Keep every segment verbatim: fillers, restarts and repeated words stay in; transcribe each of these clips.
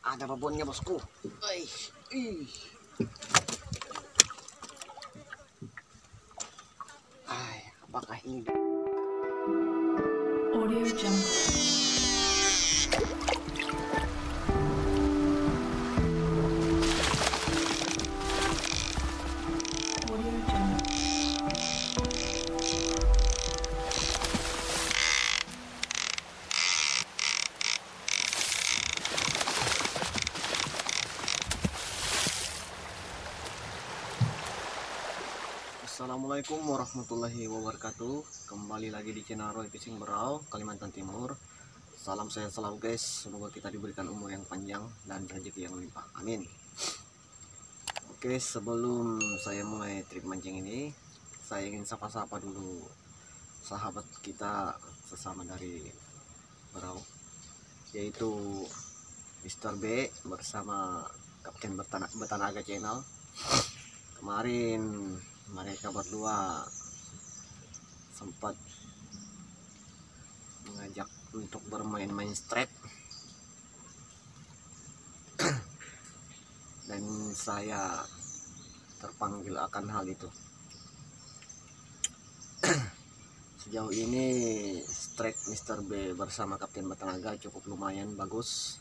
Ada babonnya bosku. Ih, ih. Ay, apakah ini? Audio Jungle. Audio Jungle. Assalamualaikum warahmatullahi wabarakatuh. Kembali lagi di channel Roy Fishing Berau, Kalimantan Timur. Salam sehat selalu guys. Semoga kita diberikan umur yang panjang dan rezeki yang melimpah. Amin. Oke, sebelum saya mulai trip mancing ini, saya ingin sapa-sapa dulu sahabat kita sesama dari Berau, yaitu Mister B bersama Kapten Bertana- Bertanaga Channel. Kemarin mereka berdua sempat mengajak untuk bermain-main strike dan saya terpanggil akan hal itu. Sejauh ini strike Mister B bersama Kapten Bertanaga cukup lumayan bagus.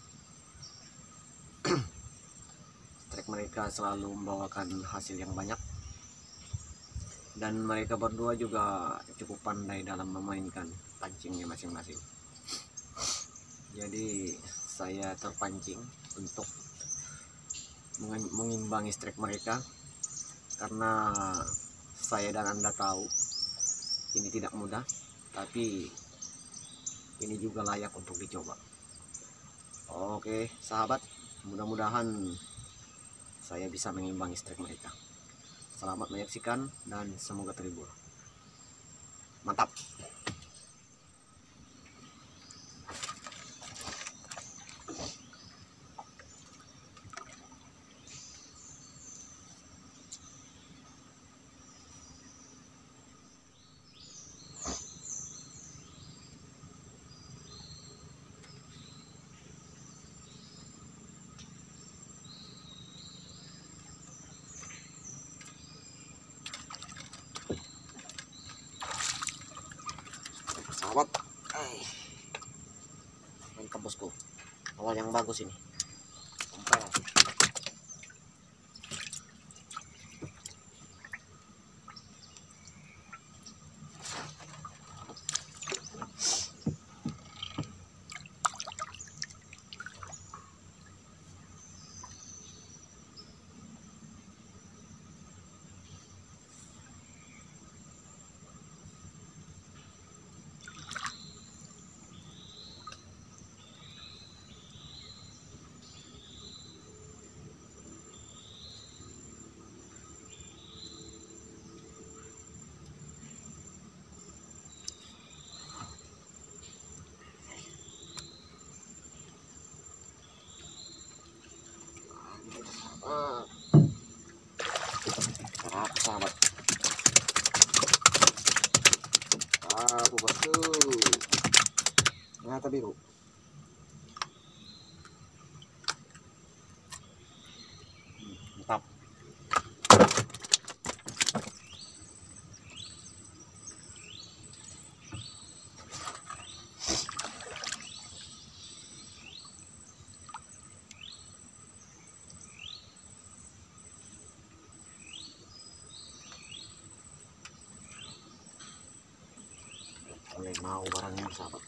Strike mereka selalu membawakan hasil yang banyak, dan mereka berdua juga cukup pandai dalam memainkan pancingnya masing-masing. Jadi saya terpancing untuk mengimbangi strike mereka, karena saya dan Anda tahu ini tidak mudah, tapi ini juga layak untuk dicoba. Oke sahabat, mudah-mudahan saya bisa mengimbangi strike mereka. Selamat menyaksikan dan semoga terhibur. Mantap. Sahabat, ay, mantap bosku. Awal yang bagus ini. Mantap. Ah, apa sahabat? Aku bosku. Ternyata biru. Mantap. Mulai mau barangnya sahabat.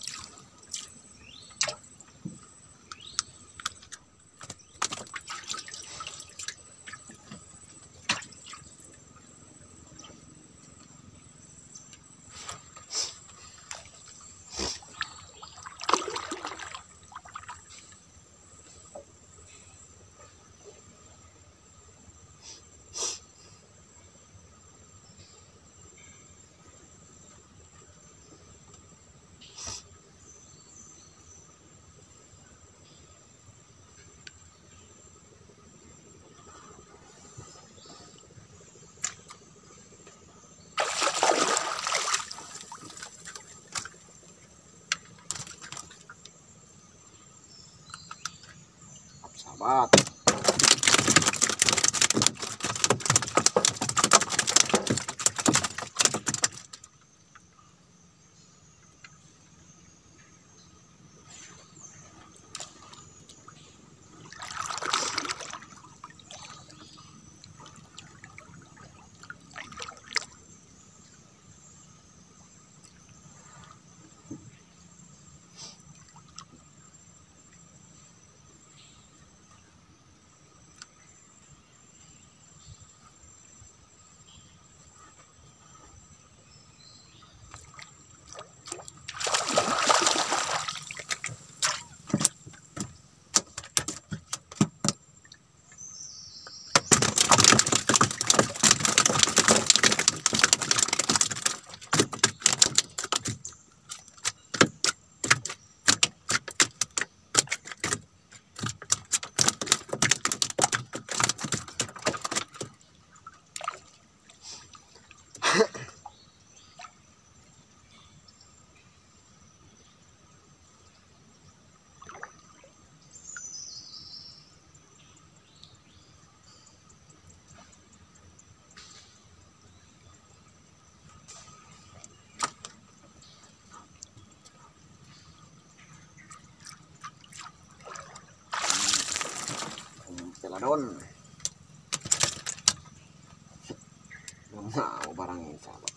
dapat. Peladon nggak mau barang ini sahabat.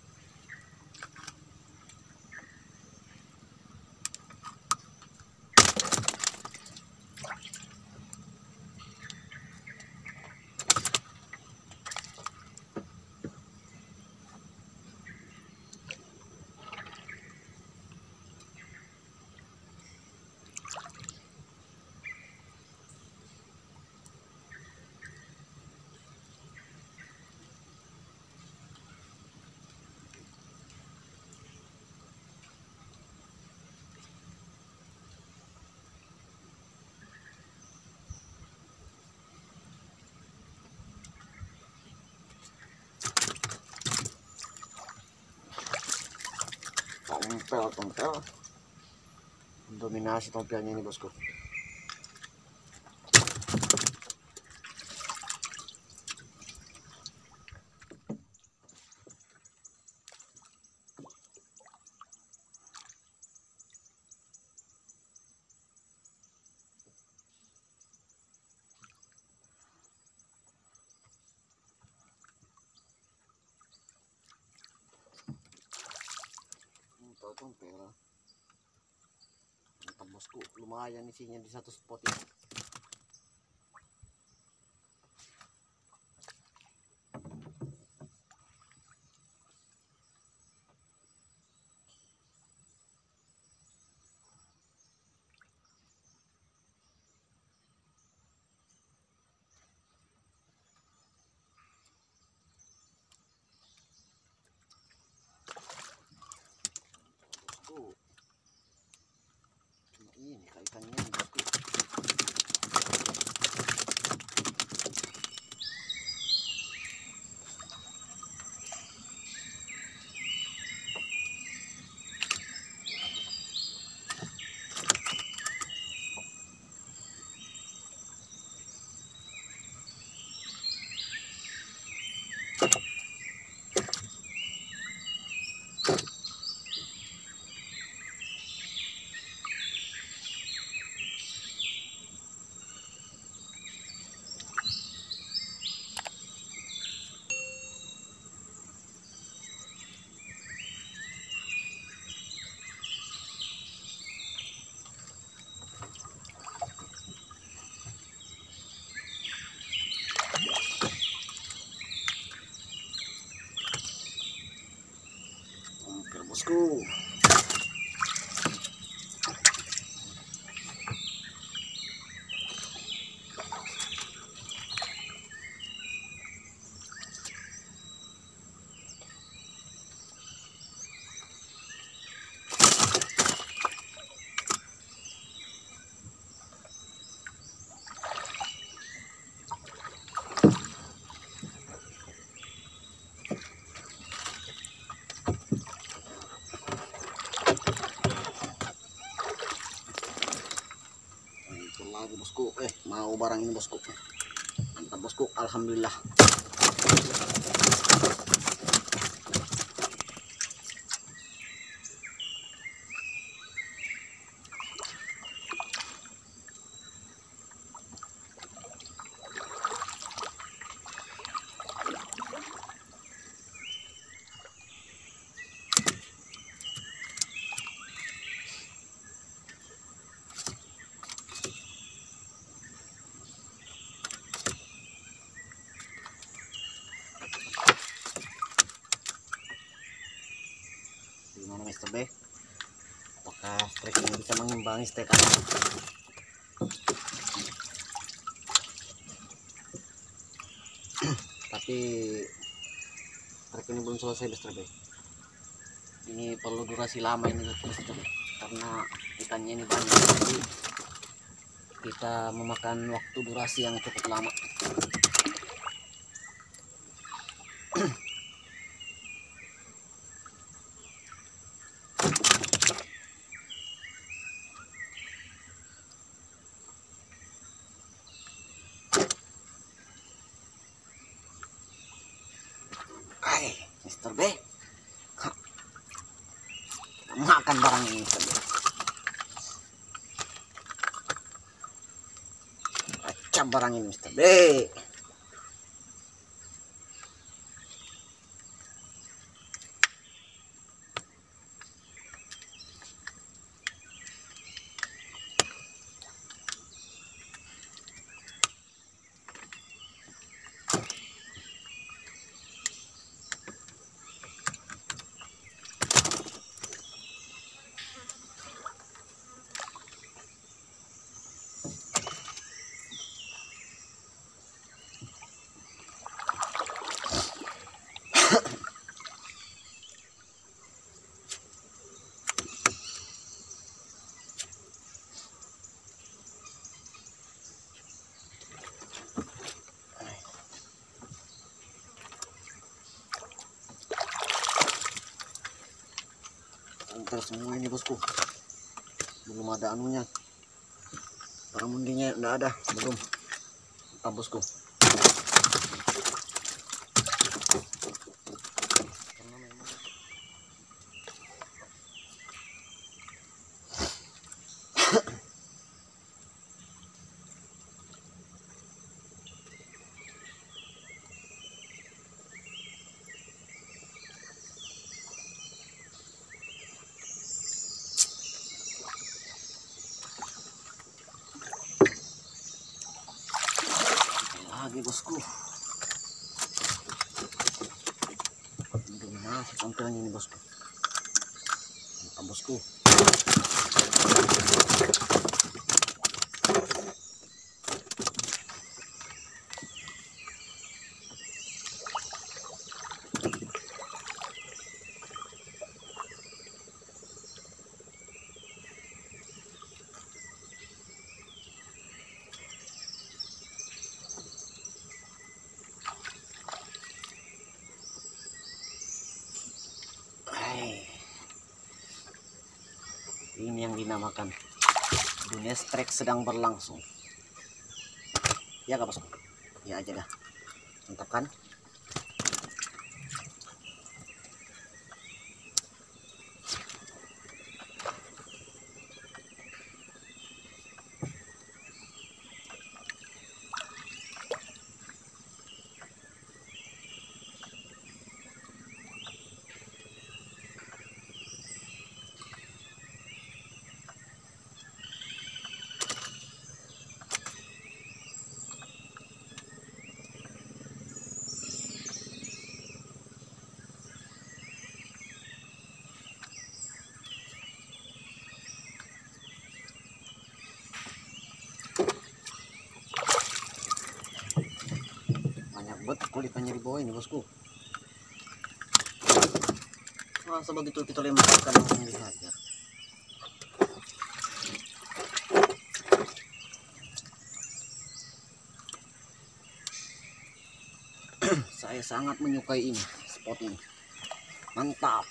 Tompel tompel dominasi tompelnya ini bosku. Tompel mantap bosku, lumayan isinya di satu spot ini. Cuma ini kaitannya bosku. Tompel bosku. lagi bosku. Eh, mau barang ini bosku. Mantap bosku, alhamdulillah. Gimana Mister B? Apakah strike ini bisa mengimbangi strike A? Tapi strike ini belum selesai Mister B. Ini perlu durasi lama ini Mister B, karena ikannya ini banyak, jadi kita memakan waktu durasi yang cukup lama. Hai, Mister B, ha, makan barang ini Mister B. Acap barang ini Mister B. Ntar semua ini bosku, belum ada anunya, barang mundinya enggak ada, belum. Mantap bosku. Lagi bosku, dominasi tampilannya ini bosku. Mantap bosku. Ini yang dinamakan dunia strike sedang berlangsung. Ya gak bosku? Ya aja dah. Mantap kan? buat kulipannya di bawah ini bosku. Masa begitu kita lemparkan langsung dihajar. Saya sangat menyukai ini, spot ini. Mantap.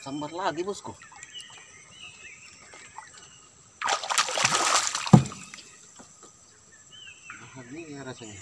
Sambar lagi bosku. Bahagia rasanya.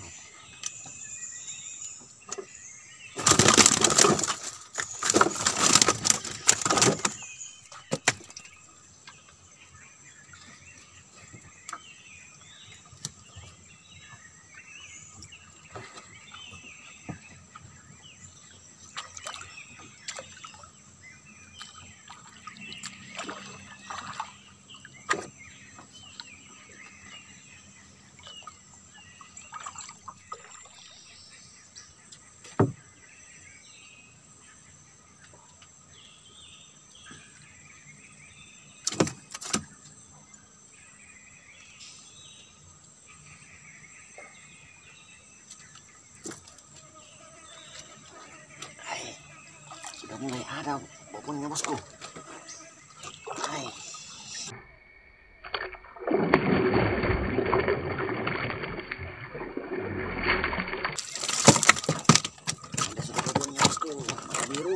Sudah mulai ada bobonnya bosku. Hai. Ada sudah bobonnya bosku, warna biru.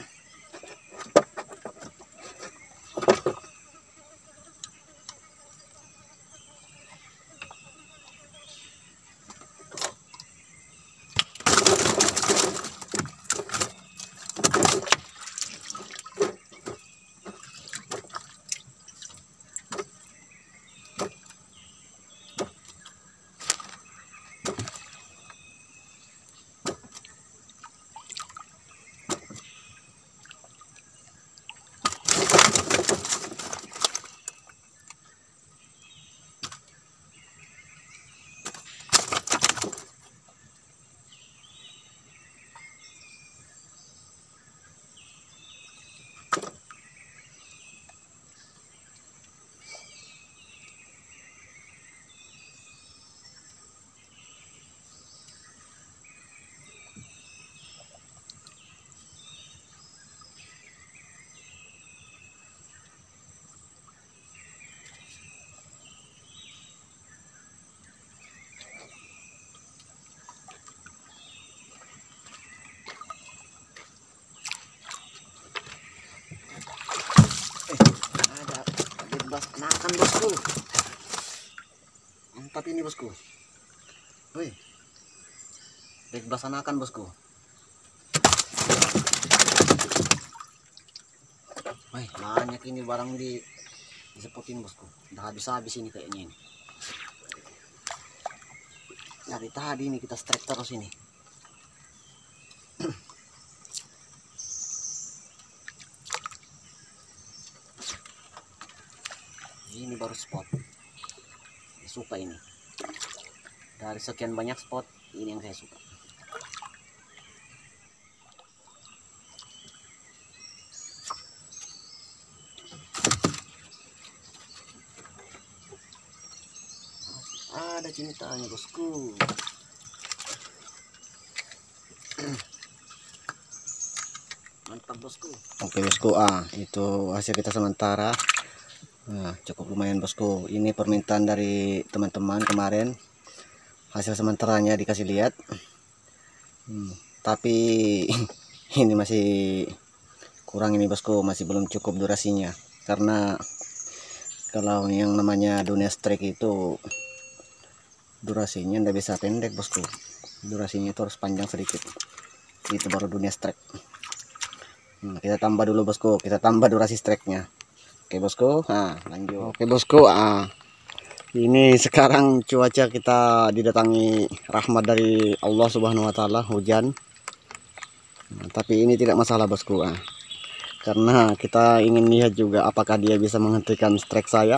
Ada bebas anakan bosku. Mantap ini bosku. Woi, bebas anakan bosku. Woi, banyak ini barang di disepotin bosku. Udah habis-habis ini kayaknya ini. Dari tadi ini kita strike terus ini. Ini baru spot. Suka ini. Dari sekian banyak spot, ini yang saya suka. Ada cintanya bosku. Mantap bosku. Oke bosku, ah itu hasil kita sementara. Nah, cukup lumayan bosku. Ini permintaan dari teman-teman kemarin. Hasil sementaranya dikasih lihat. Hmm, tapi ini masih kurang ini bosku, masih belum cukup durasinya. Karena kalau yang namanya dunia strike itu durasinya ndak bisa pendek bosku. Durasinya itu harus panjang sedikit. Itu baru dunia strike. Hmm, kita tambah dulu bosku, kita tambah durasi strike-nya. Oke bosku, nah lanjut. Oke bosku, ah ini sekarang cuaca kita didatangi rahmat dari Allah Subhanahu Wa Taala, hujan. Nah, tapi ini tidak masalah bosku, ah karena kita ingin lihat juga apakah dia bisa menghentikan strike saya.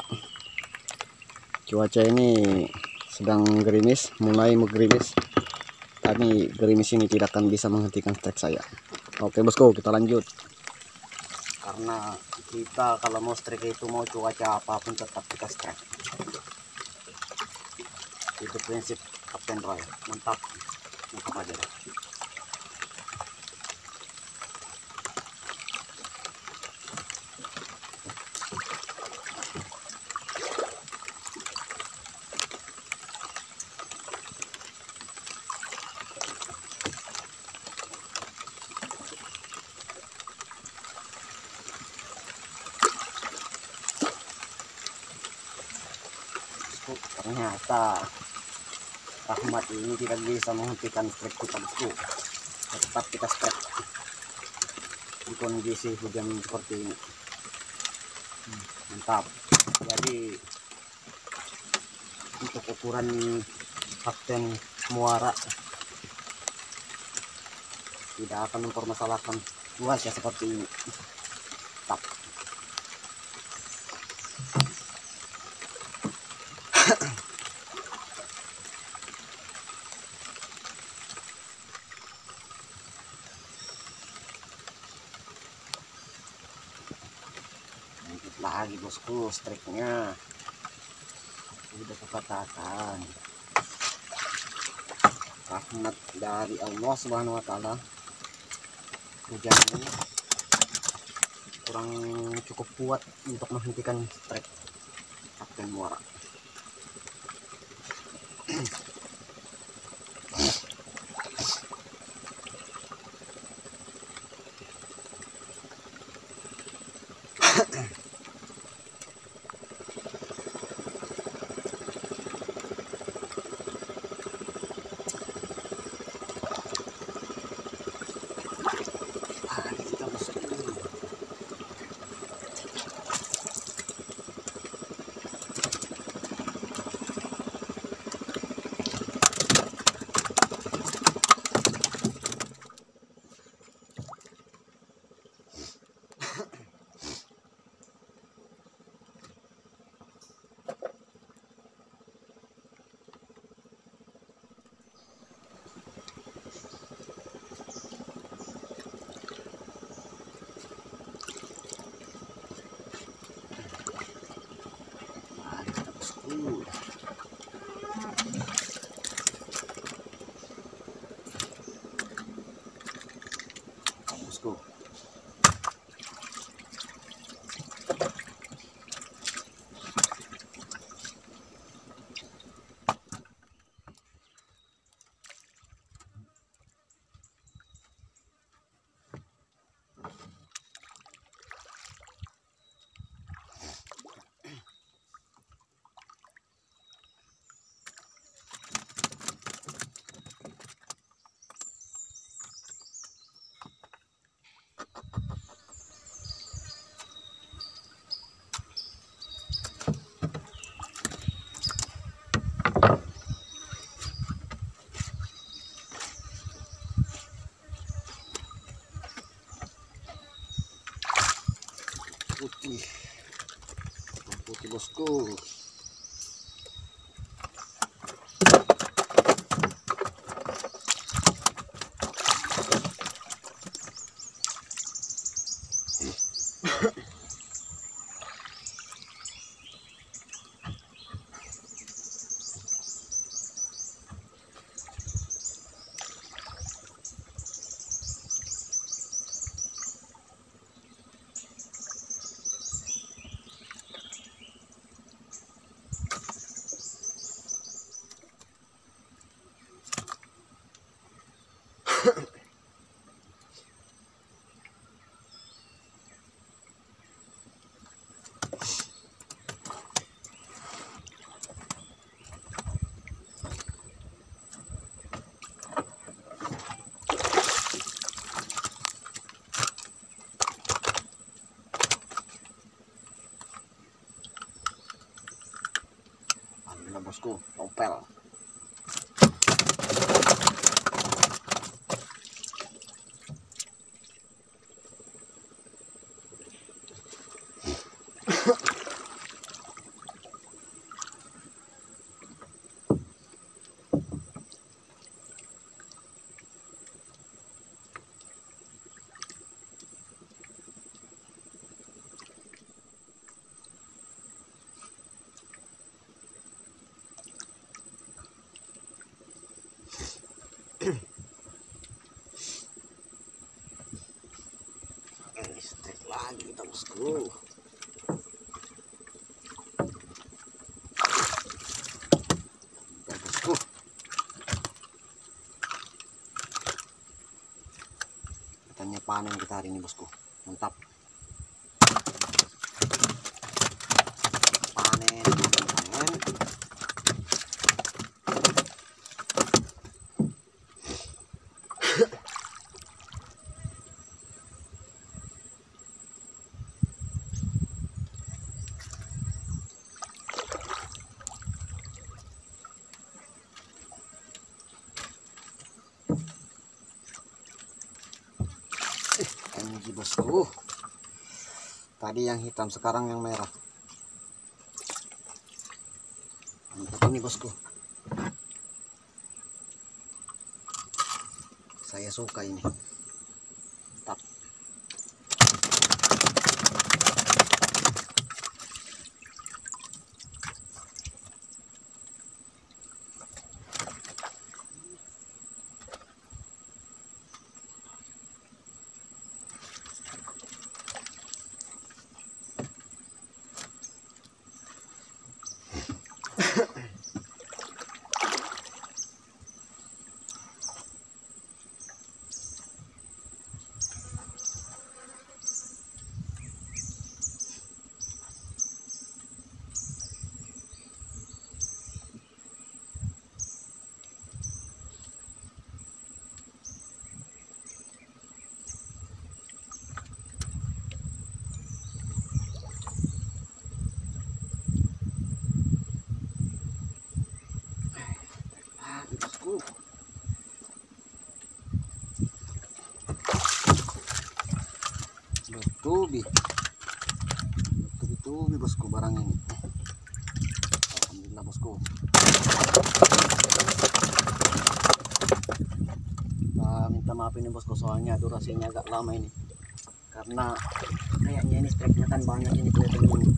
Cuaca ini sedang gerimis, mulai menggerimis. Tapi gerimis ini tidak akan bisa menghentikan strike saya. Oke bosku, kita lanjut. Karena kita kalau mau strike itu mau cuaca apapun tetap kita strike. Itu prinsip Kapten Roy. Mantap, mantap aja deh. Ternyata Rahmat ini tidak bisa menghentikan strike kita, bosku. Tetap kita strike di kondisi hujan seperti ini. Hmm, mantap. Jadi untuk ukuran Kapten Muara tidak akan mempermasalahkan cuaca seperti ini. Mantap. Lanjut lagi, bosku, strike-nya. Sudah kukatakan, rahmat dari Allah Subhanahu wa taala. Hujan ini kurang cukup kuat untuk menghentikan strike Kapten Muara. Bosku, putih, putih bosku. Alhamdulillah bosku, topel. Strike lagi kita, bosku. Ya, bosku. Katanya panen kita hari ini, bosku. Mantap. Panen, panen. lagi bosku. Tadi yang hitam, sekarang yang merah. Mantap ini bosku. Saya suka ini. Mantap. Bosku, bertubi bertubi bosku barang ini. Alhamdulillah bosku. Nah, minta maaf ini bosku, soalnya durasinya agak lama ini karena kayaknya ini speknya kan banyak ini kelihatan ini.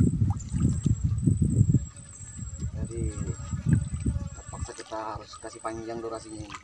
Jadi terpaksa kita harus kasih panjang durasinya ini.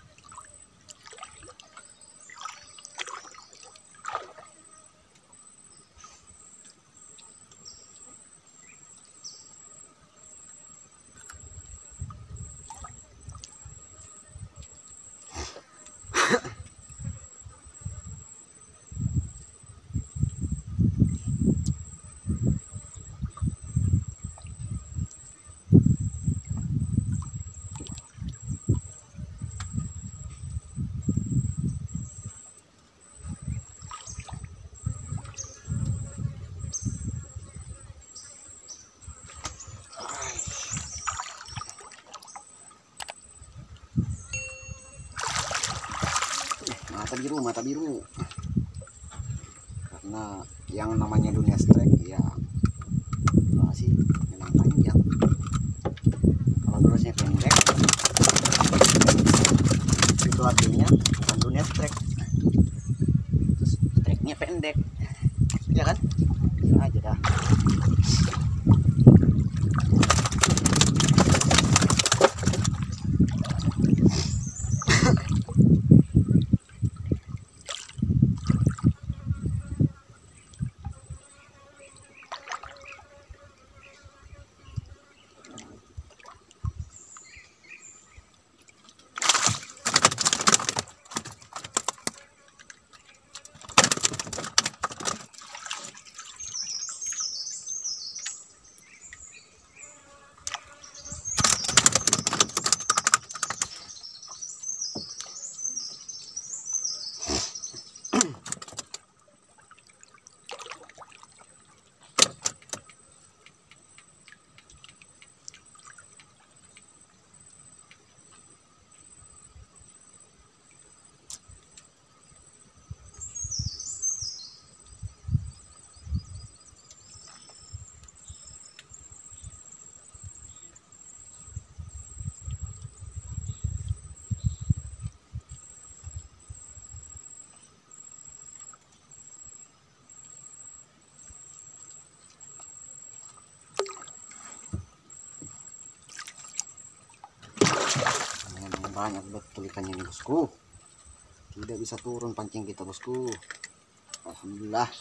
Mata biru, mata biru. Karena yang namanya dunia strike ya durasi memang panjang. Kalau durasinya pendek itu artinya bukan dunia strike. Terus strike-nya pendek, ya kan? Ya aja dah. Banyak betul ikannya ini bosku, tidak bisa turun pancing kita bosku. Alhamdulillah.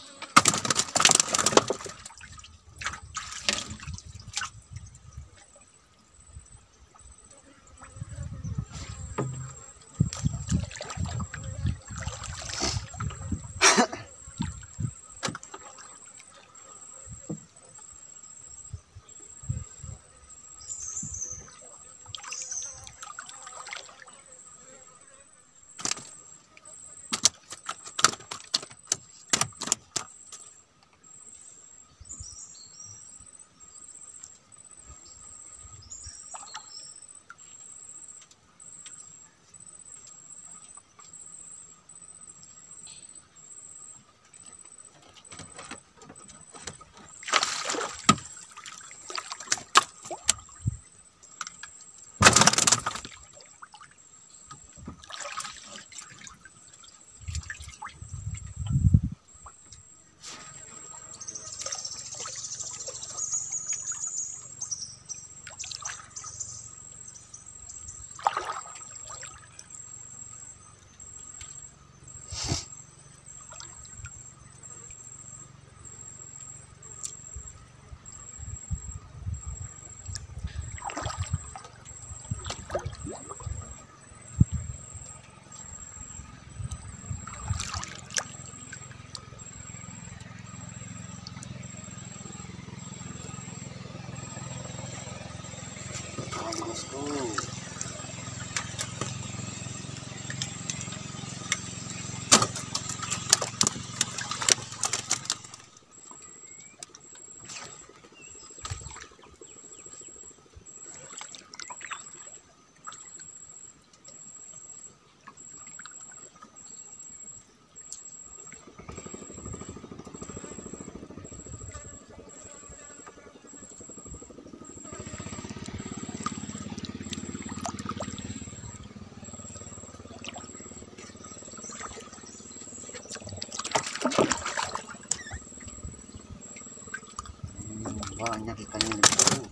Banyak ikan ini bosku.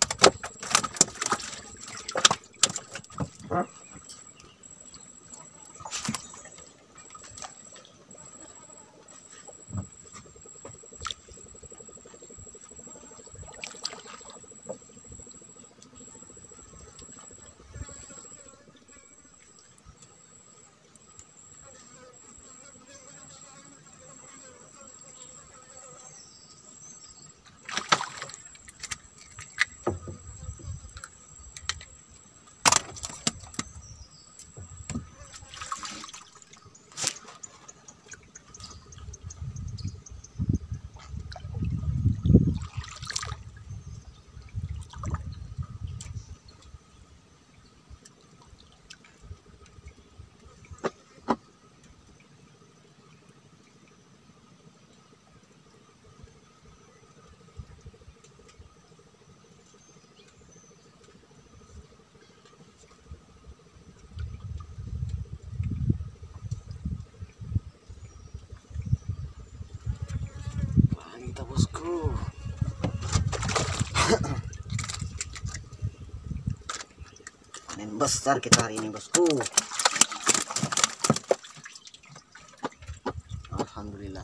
Kita bosku. Panen besar kita hari ini bosku. Alhamdulillah.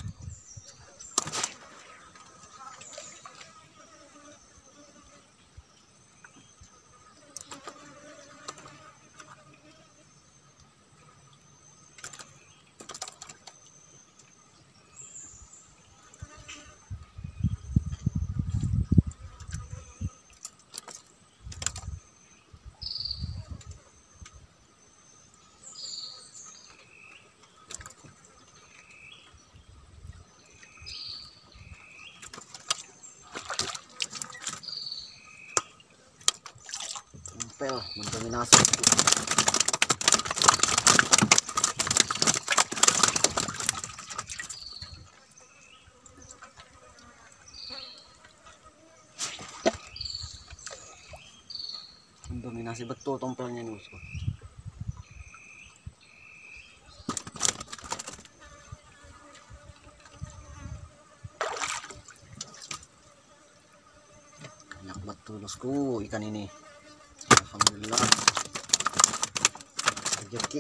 Tempel mendominasi. Mendominasi betul tompelnya ini bosku. Banyak betul bosku ikan ini. Alhamdulillah rezeki.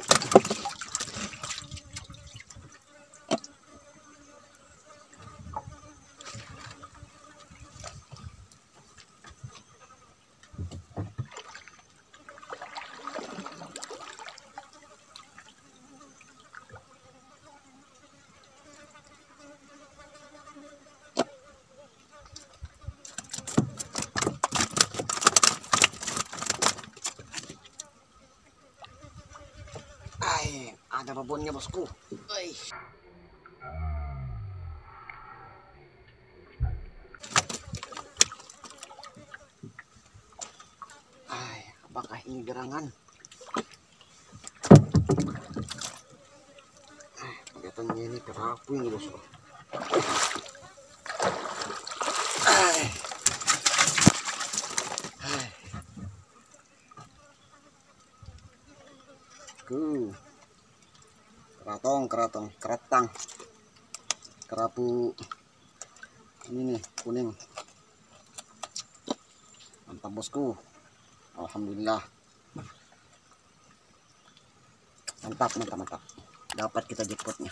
Ay, ada babonnya bosku. Ay. Ay, apakah ini gerangan? Ay, kelihatannya ini kerapu ini bosku. Ay. Ay. Ku. Keratong, keratong, keratang. Kerapu ini nih, kuning. Mantap bosku. Alhamdulillah. Mantap, mantap, mantap. Dapat kita jackpotnya.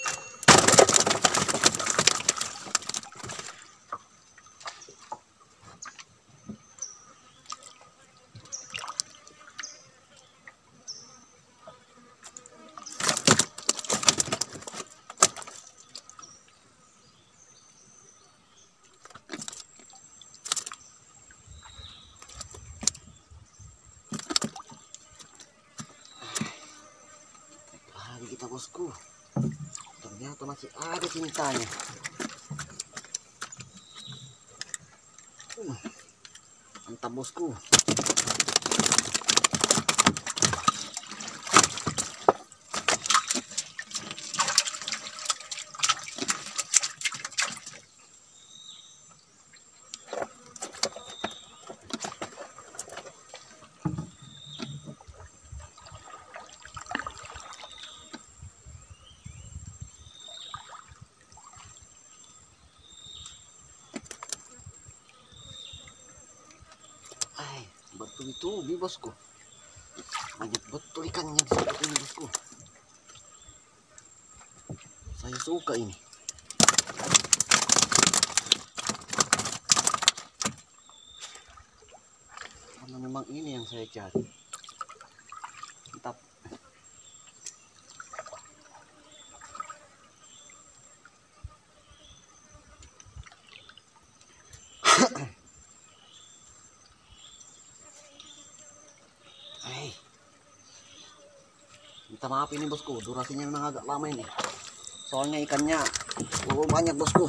Kita bosku, ternyata masih ada cintanya. uh, mantap bosku. bertubi-tubi bosku. Banyak betul ikannya di spot ini bosku. Saya suka ini. Karena memang ini yang saya cari. Mantap. Hei, minta maaf ini bosku, durasinya memang agak lama ini. Soalnya ikannya terlalu banyak bosku.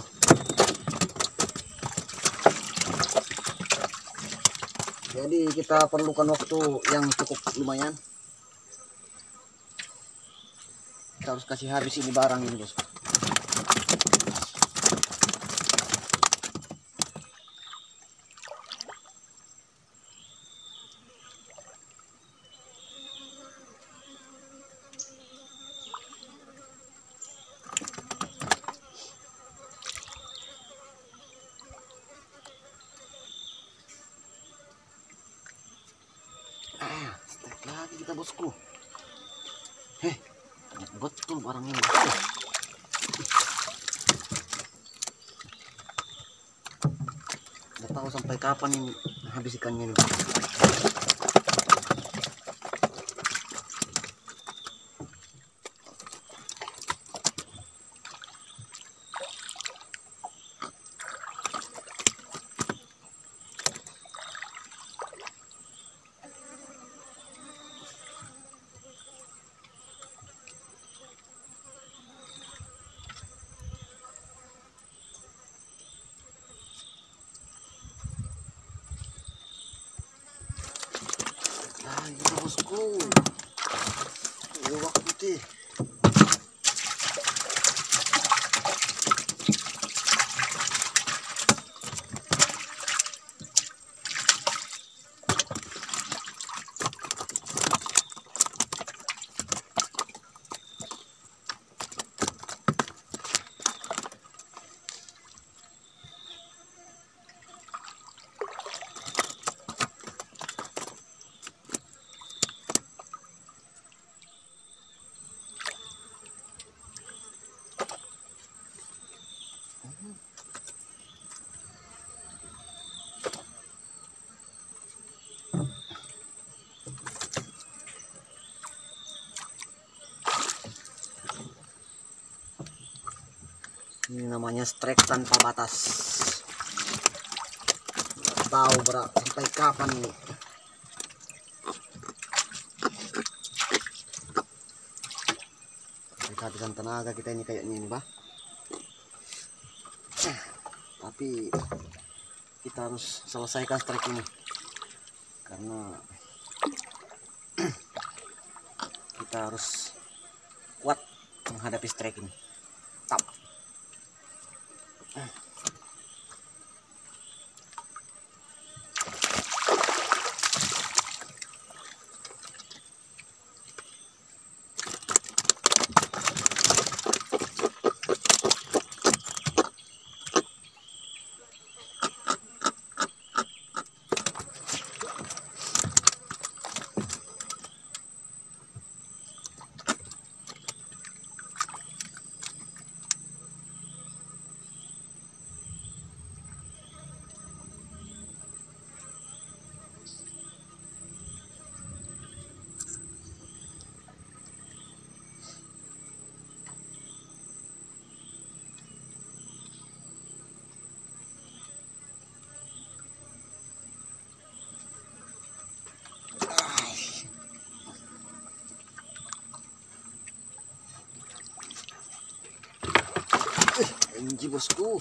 Jadi kita perlukan waktu yang cukup lumayan. Kita harus kasih habis ini barang ini bosku. Ah, strike lagi kita bosku. Heh, banyak betul barang ini bosku. Nggak tahu sampai kapan ini habis ikannya ini. Nah, kita bosku. Lewak putih. Ini namanya strike tanpa batas. Nggak tahu berat sampai kapan ini. Kehabisan tenaga kita ini kayaknya ini, bah. Tapi kita harus selesaikan strike ini karena kita harus kuat menghadapi strike ini. Tap. Anji bosku,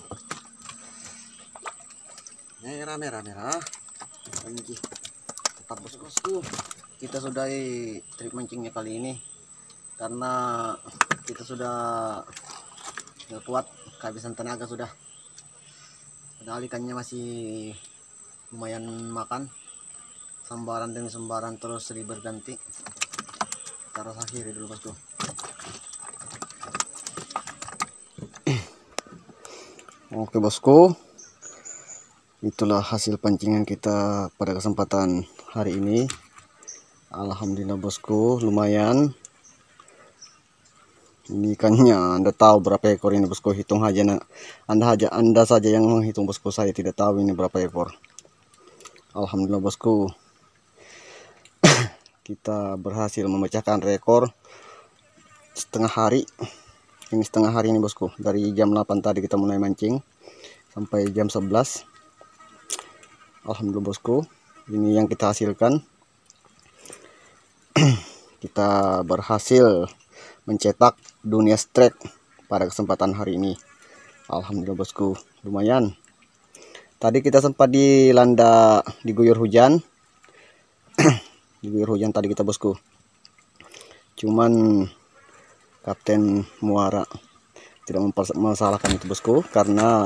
merah merah merah, anji, tetap bosku bosku. Kita sudahi trip mancingnya kali ini karena kita sudah nggak kuat, kehabisan tenaga sudah. Padahal ikannya masih lumayan makan, sambaran demi sambaran terus silih berganti. Kita harus akhiri dulu bosku. Oke bosku, itulah hasil pancingan kita pada kesempatan hari ini. Alhamdulillah bosku, lumayan. Ini ikannya Anda tahu berapa ekor ini bosku, hitung aja nak. Anda aja Anda saja yang menghitung bosku, saya tidak tahu ini berapa ekor. Alhamdulillah bosku, kita berhasil memecahkan rekor setengah hari. Ini setengah hari ini bosku, dari jam delapan tadi kita mulai mancing sampai jam sebelas. Alhamdulillah bosku, ini yang kita hasilkan. Kita berhasil mencetak dunia strike pada kesempatan hari ini. Alhamdulillah bosku, lumayan. Tadi kita sempat dilanda diguyur hujan. Diguyur hujan tadi kita bosku. Cuman Kapten Muara tidak masalahkan itu bosku, karena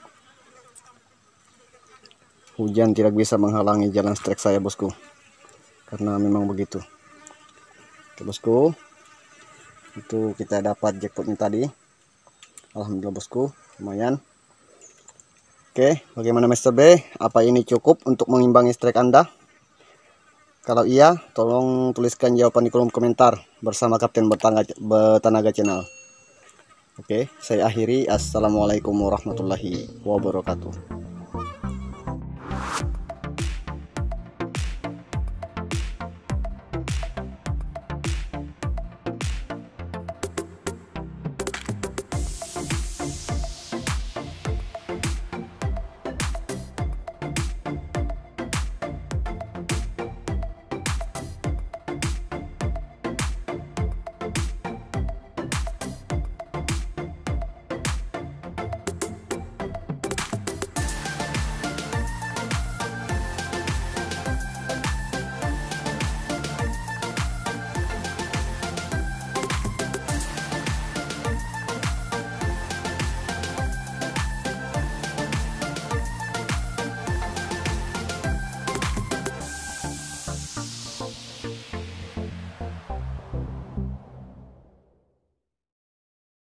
hujan tidak bisa menghalangi jalan strike saya bosku, karena memang begitu. Oke bosku, itu kita dapat jackpotnya tadi. Alhamdulillah bosku, lumayan. Oke, bagaimana Mister B? Apa ini cukup untuk mengimbangi strike Anda? Kalau iya, tolong tuliskan jawaban di kolom komentar bersama Kapten Bertanaga, Bertanaga Channel. Oke, saya akhiri. Assalamualaikum warahmatullahi wabarakatuh.